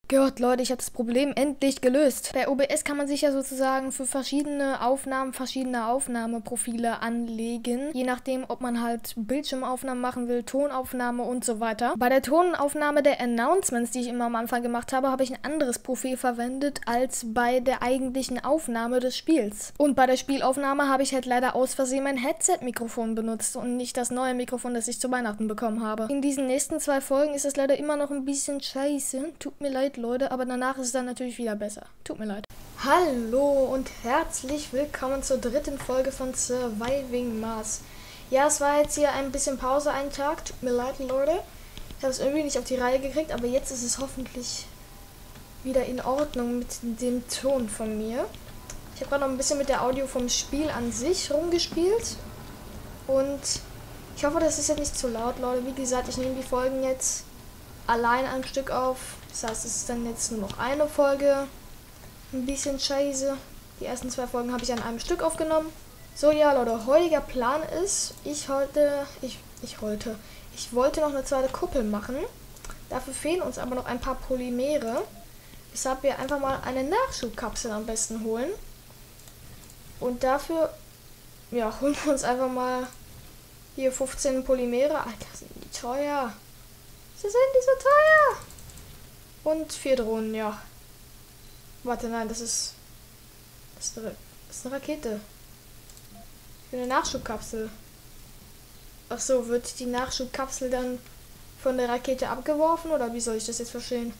Gott, Leute, ich habe das Problem endlich gelöst. Bei OBS kann man sich ja sozusagen für verschiedene Aufnahmen verschiedene Aufnahmeprofile anlegen. Je nachdem, ob man halt Bildschirmaufnahmen machen will, Tonaufnahme und so weiter. Bei der Tonaufnahme der Announcements, die ich immer am Anfang gemacht habe, habe ich ein anderes Profil verwendet als bei der eigentlichen Aufnahme des Spiels. Und bei der Spielaufnahme habe ich halt leider aus Versehen mein Headset-Mikrofon benutzt und nicht das neue Mikrofon, das ich zu Weihnachten bekommen habe. In diesen nächsten 2 Folgen ist es leider immer noch ein bisschen scheiße. Tut mir leid, Leute, aber danach ist es dann natürlich wieder besser. Tut mir leid. Hallo und herzlich willkommen zur 3. Folge von Surviving Mars. Ja, es war jetzt hier ein bisschen Pause, einen Tag. Tut mir leid, Leute. Ich habe es irgendwie nicht auf die Reihe gekriegt, aber jetzt ist es hoffentlich wieder in Ordnung mit dem Ton von mir. Ich habe gerade noch ein bisschen mit der Audio vom Spiel an sich rumgespielt. Und ich hoffe, das ist jetzt nicht zu laut, Leute. Wie gesagt, ich nehme die Folgen jetzt allein am Stück auf. Das heißt, es ist dann jetzt nur noch eine Folge. Ein bisschen scheiße. Die ersten 2 Folgen habe ich an einem Stück aufgenommen. So, ja, Leute, heutiger Plan ist, ich wollte noch eine zweite Kuppel machen. Dafür fehlen uns aber noch ein paar Polymere. Deshalb wir einfach mal eine Nachschubkapsel am besten holen. Und dafür, ja, holen wir uns einfach mal hier 15 Polymere. Alter, sind die teuer. Sie sind die so teuer. Und 4 Drohnen, ja. Warte, nein, das ist eine Rakete. Für eine Nachschubkapsel. Ach so, wird die Nachschubkapsel dann von der Rakete abgeworfen oder wie soll ich das jetzt verstehen?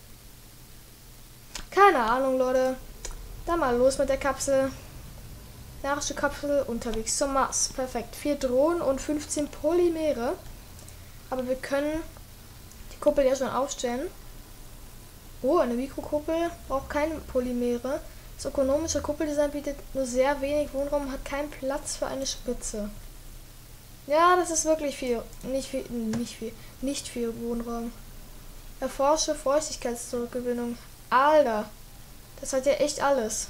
Keine Ahnung, Leute. Dann mal los mit der Kapsel. Nachschubkapsel unterwegs zum Mars. Perfekt. 4 Drohnen und 15 Polymere. Aber wir können die Kuppel ja schon aufstellen. Oh, eine Mikrokuppel braucht keine Polymere. Das ökonomische Kuppeldesign bietet nur sehr wenig Wohnraum und hat keinen Platz für eine Spitze. Ja, das ist wirklich viel. Nicht viel Wohnraum. Erforsche Feuchtigkeitszurückgewinnung. Alter, das hat ja echt alles.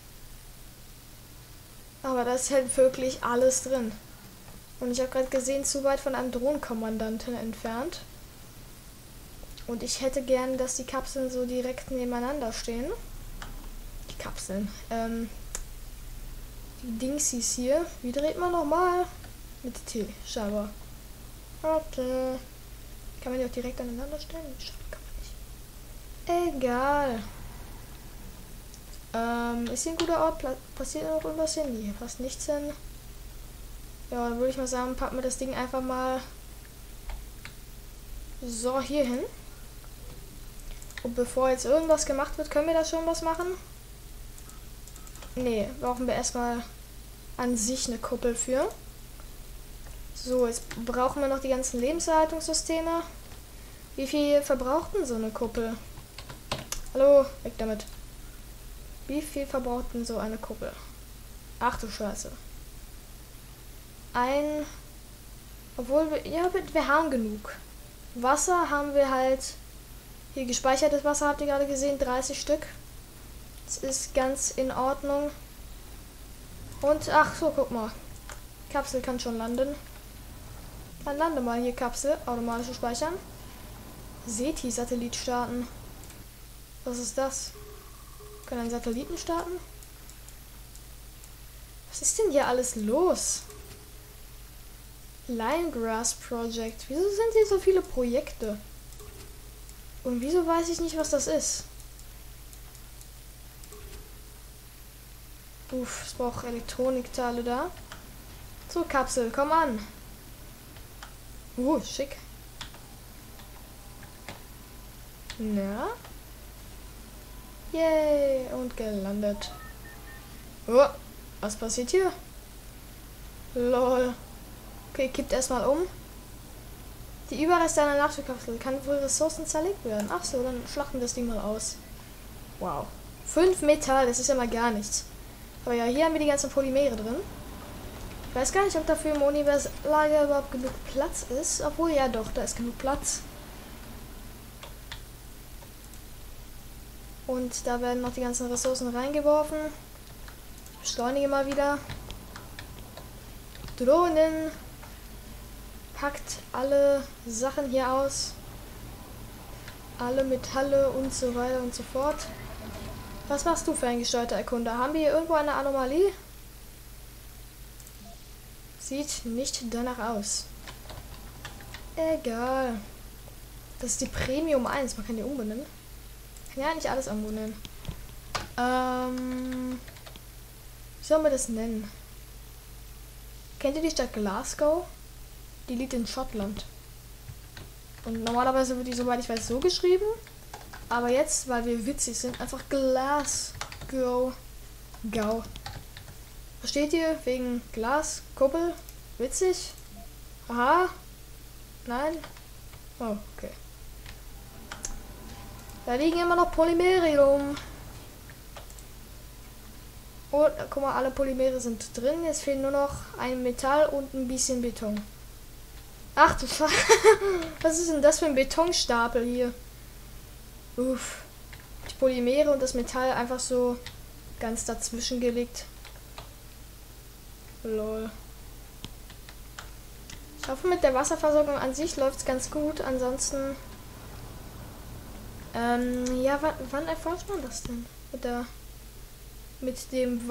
Aber da ist halt wirklich alles drin. Und ich habe gerade gesehen, zu weit von einem Drohnenkommandanten entfernt. Und ich hätte gern, dass die Kapseln so direkt nebeneinander stehen. Die Kapseln. Die Dingsies hier. Wie dreht man nochmal? Mit T. Scheinbar. Warte. Kann man die auch direkt aneinander stellen? Kann man nicht. Egal. Ist hier ein guter Ort? Passiert noch irgendwas hin? Nee, passt nichts hin. Ja, dann würde ich mal sagen, packen wir das Ding einfach mal so hier hin. Und bevor jetzt irgendwas gemacht wird, können wir da schon was machen? Nee, brauchen wir erstmal an sich eine Kuppel für. So, jetzt brauchen wir noch die ganzen Lebenserhaltungssysteme. Wie viel verbraucht denn so eine Kuppel? Hallo, weg damit. Wie viel verbraucht denn so eine Kuppel? Ach du Scheiße. Obwohl wir haben genug. Wasser haben wir halt. Hier gespeichertes Wasser habt ihr gerade gesehen, 30 Stück. Das ist ganz in Ordnung. Und ach so, guck mal. Kapsel kann schon landen. Dann lande mal hier Kapsel, automatische Speichern. SETI-Satellit starten. Was ist das? Können einen Satelliten starten? Was ist denn hier alles los? Limegrass Project. Wieso sind hier so viele Projekte? Und wieso weiß ich nicht, was das ist? Uff, es braucht Elektronikteile da. So, Kapsel, komm an. Schick. Na? Yay, und gelandet. Oh, was passiert hier? Lol. Okay, kippt erstmal um. Die Überreste einer Nachschubkapsel kann für Ressourcen zerlegt werden. Ach so, dann schlachten wir das Ding mal aus. Wow. 5 Metall, das ist ja mal gar nichts. Aber ja, hier haben wir die ganzen Polymere drin. Ich weiß gar nicht, ob dafür im Universlager überhaupt genug Platz ist. Obwohl, ja doch, da ist genug Platz. Und da werden noch die ganzen Ressourcen reingeworfen. Beschleunige mal wieder. Drohnen. Packt alle Sachen hier aus. Alle Metalle und so weiter und so fort. Was machst du für ein gesteuerter Erkunder? Haben wir hier irgendwo eine Anomalie? Sieht nicht danach aus. Egal. Das ist die Premium 1. Man kann die umbenennen. Kann ja nicht alles umbenennen. Wie soll man das nennen? Kennt ihr die Stadt Glasgow? Die liegt in Schottland. Und normalerweise wird die, soweit ich weiß, so geschrieben. Aber jetzt, weil wir witzig sind, einfach Glasgow. Versteht ihr? Wegen Glas, Kuppel. Witzig? Aha. Nein? Oh, okay. Da liegen immer noch Polymere rum. Und guck mal, alle Polymere sind drin. Jetzt fehlen nur noch ein Metall und ein bisschen Beton. Ach du Scheiße. Was ist denn das für ein Betonstapel hier? Uff. Die Polymere und das Metall einfach so ganz dazwischen gelegt. Lol. Ich hoffe, mit der Wasserversorgung an sich läuft es ganz gut. Ansonsten. Ja, wann erforscht man das denn? Mit dem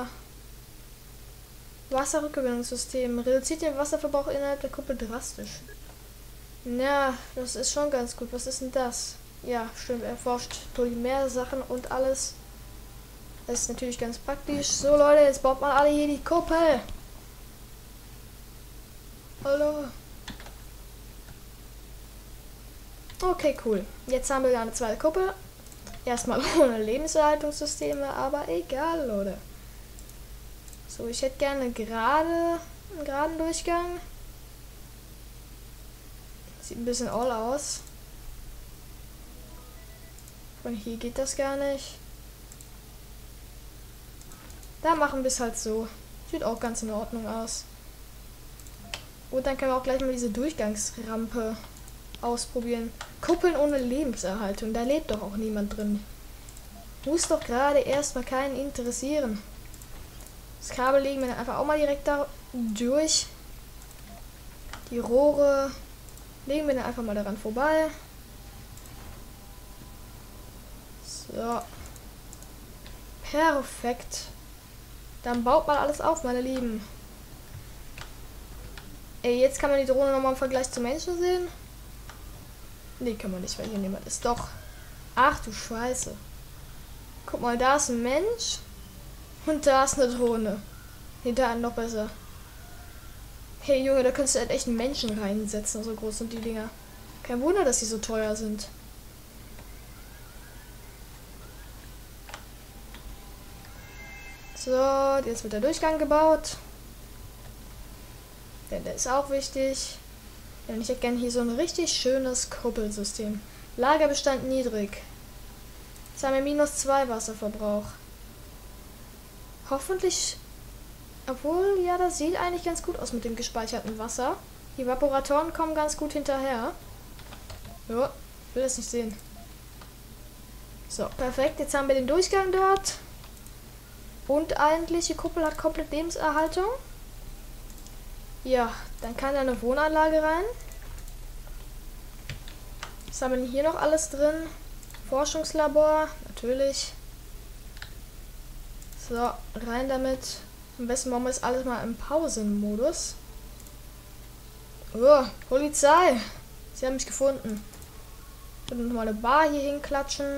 Wasserrückgewinnungssystem. Reduziert den Wasserverbrauch innerhalb der Kuppel drastisch. Ja, das ist schon ganz gut. Was ist denn das? Ja, stimmt. Erforscht Polymer-Sachen und alles. Das ist natürlich ganz praktisch. So, Leute, jetzt baut mal alle hier die Kuppel. Hallo. Okay, cool. Jetzt haben wir eine zweite Kuppel. Erstmal ohne Lebenserhaltungssysteme, aber egal, Leute. So, ich hätte gerne einen geraden Durchgang. Sieht ein bisschen all aus. Von hier geht das gar nicht. Da machen wir es halt so. Sieht auch ganz in Ordnung aus. Und dann können wir auch gleich mal diese Durchgangsrampe ausprobieren. Kuppeln ohne Lebenserhaltung. Da lebt doch auch niemand drin. Muss doch gerade erstmal keinen interessieren. Das Kabel legen wir dann einfach auch mal direkt da durch. Die Rohre legen wir dann einfach mal daran vorbei. So. Perfekt. Dann baut mal alles auf, meine Lieben. Ey, jetzt kann man die Drohne nochmal im Vergleich zu Menschen sehen. Nee, kann man nicht, weil hier niemand ist. Doch. Ach du Scheiße. Guck mal, da ist ein Mensch. Und da ist eine Drohne. Hinter einem noch besser. Hey Junge, da könntest du halt echt einen Menschen reinsetzen. So groß sind die Dinger. Kein Wunder, dass sie so teuer sind. So, jetzt wird der Durchgang gebaut. Denn der ist auch wichtig. Denn ich hätte gerne hier so ein richtig schönes Kuppelsystem. Lagerbestand niedrig. Jetzt haben wir -2 Wasserverbrauch. Hoffentlich. Obwohl, ja, das sieht eigentlich ganz gut aus mit dem gespeicherten Wasser. Die Evaporatoren kommen ganz gut hinterher. Ja, will das nicht sehen. So, perfekt. Jetzt haben wir den Durchgang dort. Und eigentlich, die Kuppel hat komplett Lebenserhaltung. Ja, dann kann da eine Wohnanlage rein. Was haben wir denn hier noch alles drin? Forschungslabor, natürlich. So, rein damit. Am besten machen wir das alles mal im Pausenmodus. Oh, Polizei! Sie haben mich gefunden. Ich würde nochmal eine Bar hier hinklatschen.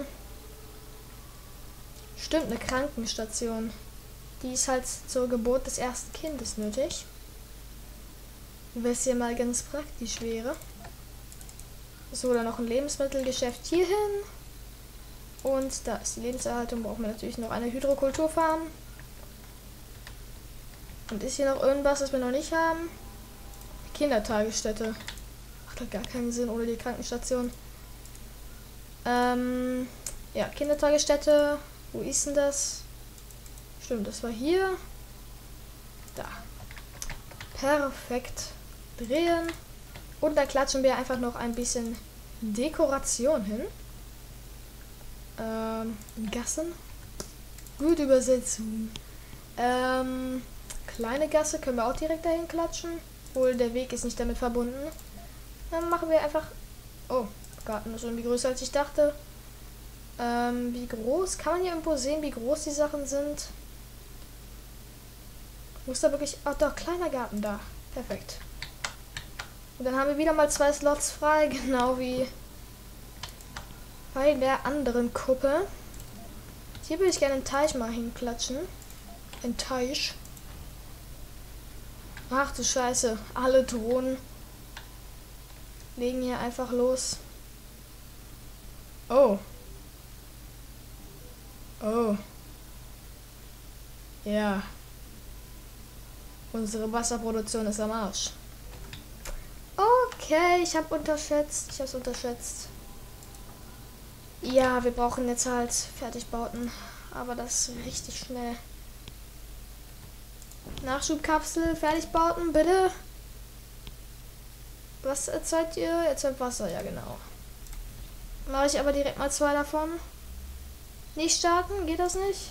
Stimmt, eine Krankenstation. Die ist halt zur Geburt des ersten Kindes nötig. Was hier mal ganz praktisch wäre. So, dann noch ein Lebensmittelgeschäft hierhin. Und da ist die Lebenserhaltung. Brauchen wir natürlich noch eine Hydrokulturfarm. Und ist hier noch irgendwas, was wir noch nicht haben? Kindertagesstätte. Macht halt gar keinen Sinn ohne die Krankenstation. Ja, Kindertagesstätte. Wo ist denn das? Stimmt, das war hier. Da. Perfekt. Drehen. Und da klatschen wir einfach noch ein bisschen Dekoration hin. Gassen. Gut Übersetzung. Kleine Gasse können wir auch direkt dahin klatschen. Obwohl der Weg ist nicht damit verbunden. Dann machen wir einfach. Oh, Garten ist irgendwie größer als ich dachte. Wie groß? Kann man hier irgendwo sehen, wie groß die Sachen sind? Muss da wirklich... Ach doch, kleiner Garten da. Perfekt. Und dann haben wir wieder mal 2 Slots frei, genau wie bei der anderen Kuppe. Hier würde ich gerne einen Teich mal hinklatschen. Ein Teich. Ach du Scheiße. Alle Drohnen legen hier einfach los. Oh. Oh. Ja. Unsere Wasserproduktion ist am Arsch. Okay, ich habe unterschätzt. Ich habe es unterschätzt. Ja, wir brauchen jetzt halt Fertigbauten. Aber das richtig schnell. Nachschubkapsel, Fertigbauten, bitte. Was erzeugt ihr? Erzeugt Wasser, ja genau. Mache ich aber direkt mal 2 davon. Nicht starten, geht das nicht?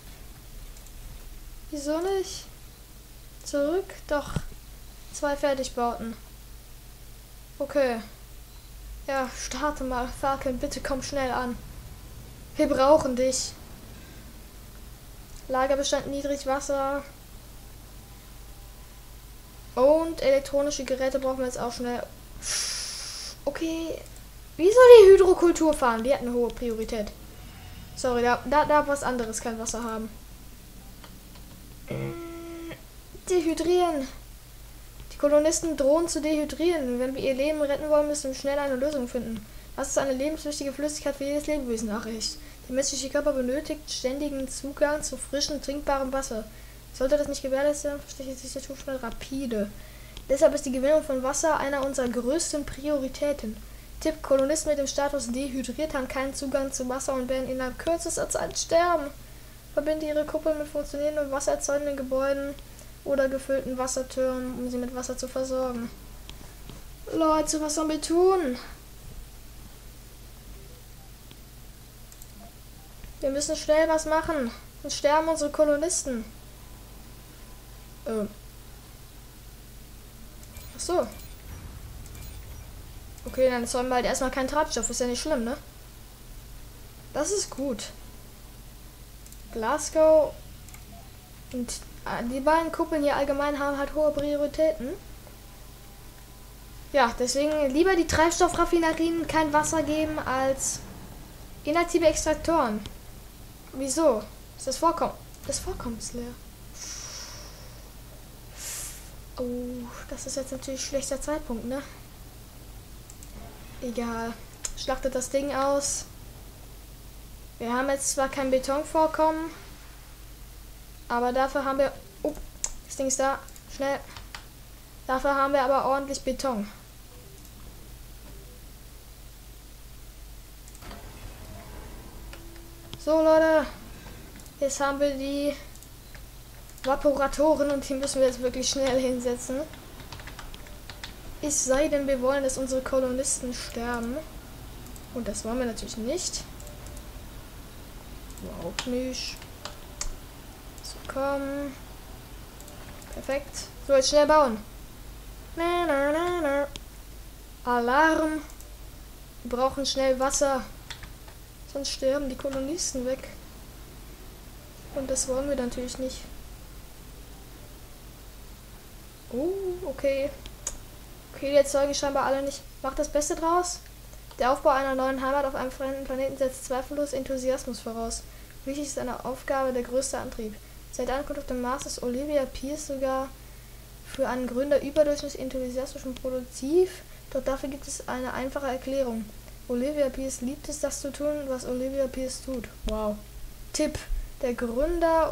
Wieso nicht? Zurück? Doch. 2 Fertigbauten. Okay. Ja, starte mal. Falcon, bitte komm schnell an. Wir brauchen dich. Lagerbestand niedrig, Wasser. Und elektronische Geräte brauchen wir jetzt auch schnell. Okay. Wie soll die Hydrokultur fahren? Die hat eine hohe Priorität. Sorry, da was anderes kein Wasser haben. Dehydrieren. Die Kolonisten drohen zu dehydrieren. Wenn wir ihr Leben retten wollen, müssen wir schnell eine Lösung finden. Was ist eine lebenswichtige Flüssigkeit für jedes Lebewesen? Nachricht. Der menschliche Körper benötigt ständigen Zugang zu frischem, trinkbarem Wasser. Sollte das nicht gewährleistet sein, verstetigt sich der Zustand rapide. Deshalb ist die Gewinnung von Wasser einer unserer größten Prioritäten. Tipp: Kolonisten mit dem Status dehydriert haben keinen Zugang zu Wasser und werden innerhalb kürzester Zeit sterben. Verbinde ihre Kuppel mit funktionierenden wassererzeugenden Gebäuden oder gefüllten Wassertürmen, um sie mit Wasser zu versorgen. Leute, was sollen wir tun? Wir müssen schnell was machen. Sonst sterben unsere Kolonisten. Ach so. Okay, dann sollen wir halt erstmal keinen Treibstoff. Ist ja nicht schlimm, ne? Das ist gut. Glasgow und die beiden Kuppeln hier allgemein haben halt hohe Prioritäten. Ja, deswegen lieber die Treibstoffraffinerien kein Wasser geben als inaktive Extraktoren. Wieso? Ist das Vorkommen? Das Vorkommen ist leer. Oh, das ist jetzt natürlich schlechter Zeitpunkt, ne? Egal. Schlachtet das Ding aus. Wir haben jetzt zwar kein Betonvorkommen, aber dafür haben wir... Oh, das Ding ist da. Schnell. Dafür haben wir aber ordentlich Beton. So, Leute. Jetzt haben wir die Vaporatoren und die müssen wir jetzt wirklich schnell hinsetzen. Es sei denn, wir wollen, dass unsere Kolonisten sterben. Und das wollen wir natürlich nicht. Überhaupt nicht. So, komm. Perfekt. So, jetzt schnell bauen. Na, na, na, na. Alarm. Wir brauchen schnell Wasser. Sonst sterben die Kolonisten weg. Und das wollen wir natürlich nicht. Oh, okay. Okay, die erzeugen scheinbar alle nicht. Macht das Beste draus. Der Aufbau einer neuen Heimat auf einem fremden Planeten setzt zweifellos Enthusiasmus voraus. Wichtig ist eine Aufgabe der größte Antrieb. Seit Ankunft auf dem Mars ist Olivia Pierce sogar für einen Gründer überdurchschnittlich enthusiastisch und produktiv. Doch dafür gibt es eine einfache Erklärung. Olivia Pierce liebt es, das zu tun, was Olivia Pierce tut. Wow. Tipp: Der Gründer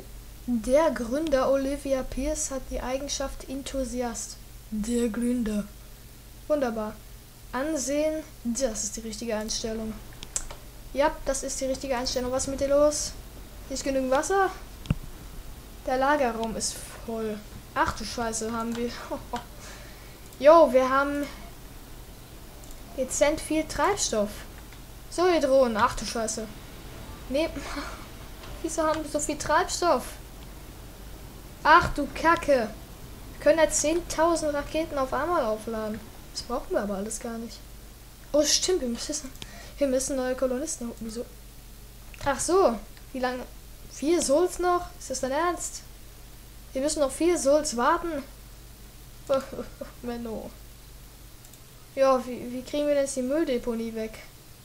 Olivia Pierce hat die Eigenschaft Enthusiast. Der Gründer. Wunderbar. Ansehen, das ist die richtige Einstellung. Ja, das ist die richtige Einstellung. Was ist mit dir los? Nicht genügend Wasser? Der Lagerraum ist voll. Ach du Scheiße, haben wir. Jo, wir haben dezent viel Treibstoff. So, ihr Drohnen. Ach du Scheiße. Nee. Wieso haben wir so viel Treibstoff? Ach du Kacke. Wir können ja 10.000 Raketen auf einmal aufladen. Das brauchen wir aber alles gar nicht. Oh, stimmt, wir müssen neue Kolonisten holen. Wieso? Ach so, wie lange? 4 Souls noch? Ist das dein Ernst? Wir müssen noch 4 Souls warten. Menno. Ja, wie kriegen wir denn jetzt die Mülldeponie weg?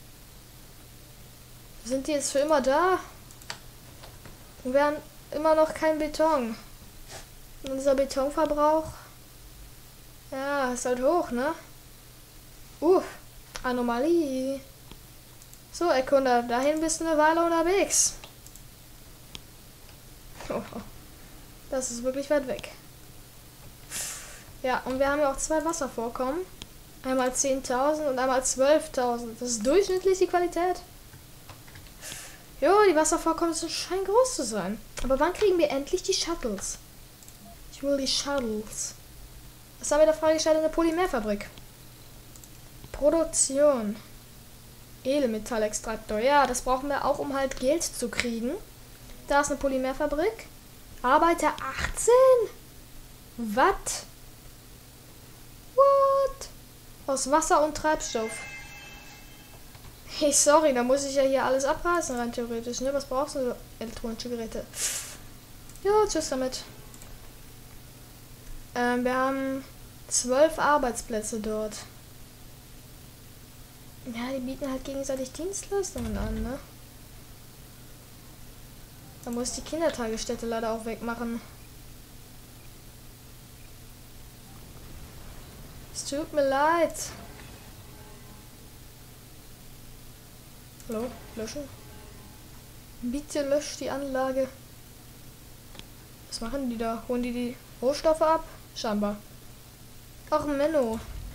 Sind die jetzt für immer da? Und wir haben immer noch kein Beton. Und unser Betonverbrauch, ja, ist halt hoch, ne? Anomalie. So, Erkunder, dahin bist du eine Weile unterwegs. Oh, das ist wirklich weit weg. Ja, und wir haben ja auch 2 Wasservorkommen. Einmal 10.000 und einmal 12.000. Das ist durchschnittlich die Qualität. Jo, die Wasservorkommen scheinen groß zu sein. Aber wann kriegen wir endlich die Shuttles? Ich will die Shuttles. Was haben wir da freigestellt in der Polymerfabrik? Produktion. Edelmetallextraktor. Ja, das brauchen wir auch, um halt Geld zu kriegen. Da ist eine Polymerfabrik. Arbeiter 18? Was? What? Aus Wasser und Treibstoff. Hey, sorry, da muss ich ja hier alles abreißen, rein theoretisch. Ne? Was brauchst du? Elektronische Geräte. Ja, tschüss damit. Wir haben 12 Arbeitsplätze dort. Ja, die bieten halt gegenseitig Dienstleistungen an, ne? Da muss ich die Kindertagesstätte leider auch wegmachen. Es tut mir leid. Hallo? Löschen? Bitte lösch die Anlage. Was machen die da? Holen die Rohstoffe ab? Scheinbar. Ach, Menno.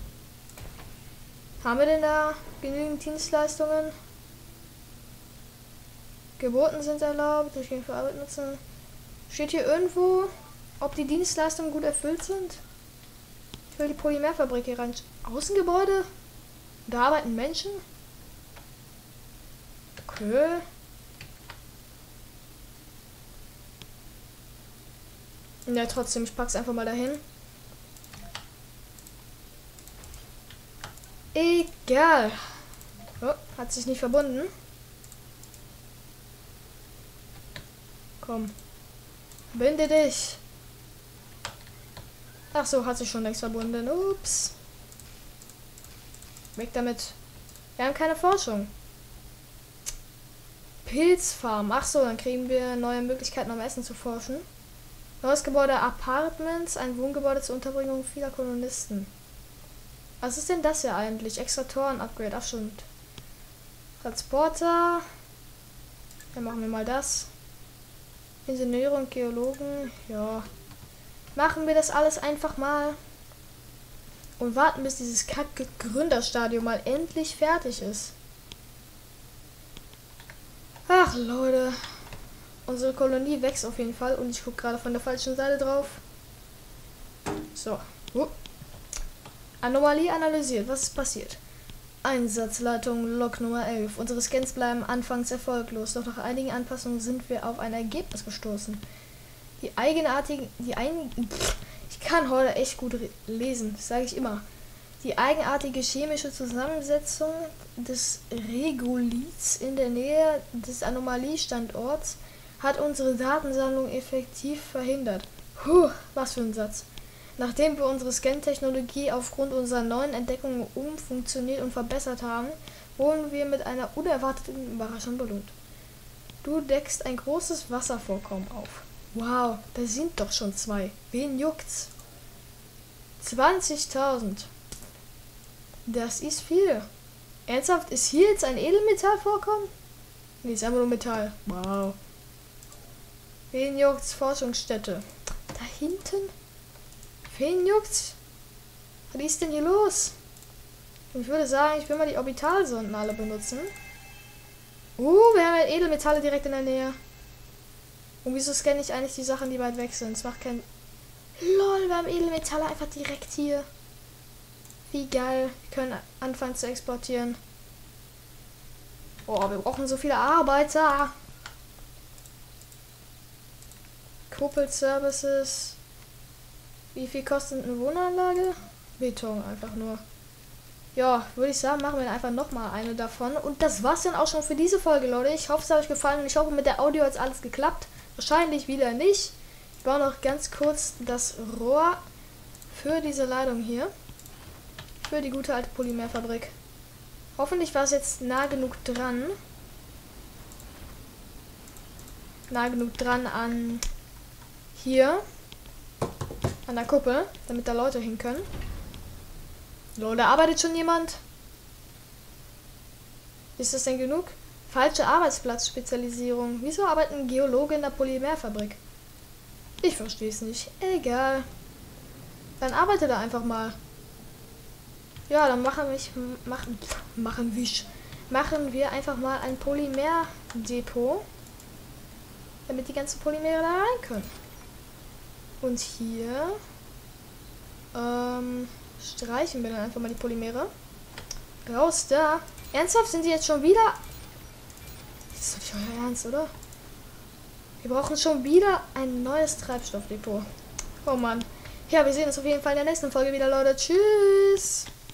Haben wir denn da genügend Dienstleistungen? Geboten sind erlaubt, durch für Arbeit nutzen. Steht hier irgendwo, ob die Dienstleistungen gut erfüllt sind? Ich will die Polymerfabrik hier rein. Außengebäude? Da arbeiten Menschen? Okay. Ja, trotzdem, ich pack's einfach mal dahin. Egal. Oh, hat sich nicht verbunden. Komm. Binde dich. Ach so, hat sich schon längst verbunden. Ups. Weg damit. Wir haben keine Forschung. Pilzfarm. Ach so, dann kriegen wir neue Möglichkeiten, um Essen zu forschen. Neues Gebäude Apartments, ein Wohngebäude zur Unterbringung vieler Kolonisten. Was ist denn das hier eigentlich? Extraktoren-Upgrade. Ach stimmt. Transporter. Dann machen wir mal das. Ingenieure und Geologen. Ja. Machen wir das alles einfach mal. Und warten, bis dieses kacke Gründerstadium mal endlich fertig ist. Ach, Leute. Unsere Kolonie wächst auf jeden Fall. Und ich gucke gerade von der falschen Seite drauf. So. Anomalie analysiert. Was ist passiert? Einsatzleitung Log Nummer 11. Unsere Scans bleiben anfangs erfolglos. Doch nach einigen Anpassungen sind wir auf ein Ergebnis gestoßen. Ich kann heute echt gut lesen. Das sage ich immer. Die eigenartige chemische Zusammensetzung des Regoliths in der Nähe des Anomaliestandorts hat unsere Datensammlung effektiv verhindert. Was für ein Satz. Nachdem wir unsere Scan-Technologie aufgrund unserer neuen Entdeckungen umfunktioniert und verbessert haben, wurden wir mit einer unerwarteten Überraschung belohnt. Du deckst ein großes Wasservorkommen auf. Wow, da sind doch schon 2. Wen juckt's? 20.000. Das ist viel. Ernsthaft, ist hier jetzt ein Edelmetallvorkommen? Nee, ist einfach nur Metall. Wow. Wen juckt's? Forschungsstätte. Da hinten? Wen juckt's? Was ist denn hier los? Und ich würde sagen, ich will mal die Orbitalsonden alle benutzen. Wir haben ja Edelmetalle direkt in der Nähe. Und wieso scanne ich eigentlich die Sachen, die weit weg sind? Es macht keinen... Lol, wir haben Edelmetalle einfach direkt hier. Wie geil. Wir können anfangen zu exportieren. Oh, wir brauchen so viele Arbeiter. Kuppelservices. Wie viel kostet eine Wohnanlage? Beton einfach nur. Ja, würde ich sagen, machen wir einfach nochmal eine davon. Und das war's dann auch schon für diese Folge, Leute. Ich hoffe, es hat euch gefallen und ich hoffe, mit der Audio hat alles geklappt. Wahrscheinlich wieder nicht. Ich baue noch ganz kurz das Rohr für diese Leitung hier. Für die gute alte Polymerfabrik. Hoffentlich war es jetzt nah genug dran. Nah genug dran an hier. An der Kuppel, damit da Leute hin können. So, da arbeitet schon jemand. Ist das denn genug? Falsche Arbeitsplatzspezialisierung. Wieso arbeiten Geologe in der Polymerfabrik? Ich verstehe es nicht. Egal. Dann arbeite da einfach mal. Ja, dann machen wir einfach mal ein Polymerdepot. Damit die ganzen Polymere da rein können. Und hier streichen wir dann einfach mal die Polymere. Raus da. Ernsthaft, sind die jetzt schon wieder? Das ist doch nicht euer Ernst, oder? Wir brauchen schon wieder ein neues Treibstoffdepot. Oh Mann. Ja, wir sehen uns auf jeden Fall in der nächsten Folge wieder, Leute. Tschüss.